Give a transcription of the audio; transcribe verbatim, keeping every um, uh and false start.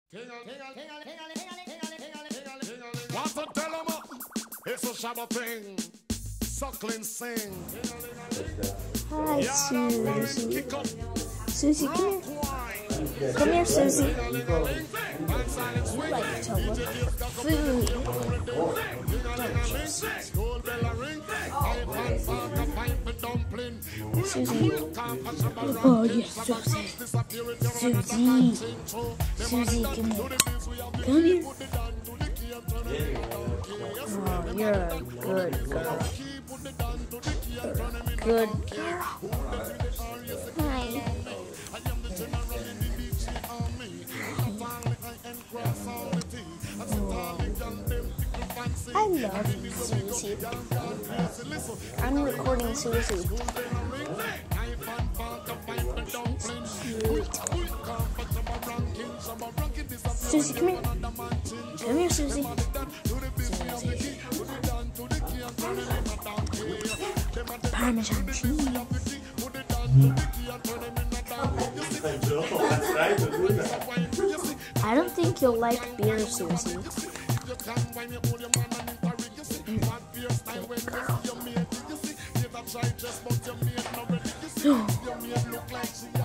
Want to tell them it's a shabba thing. Suckling sing. Hi, Susie. Susie, come here. Come here, Susie. You like to look food. Susie. Oh, yes, Susie. Susie. Susie, come here. Come here. Oh, you're a good girl. Good girl. Hi. I love Susie. I'm recording Susie. Susie, come here. Come here, Susie. Susie. Parmesan cheese. I don't think you'll like beer, Susie. Good girl.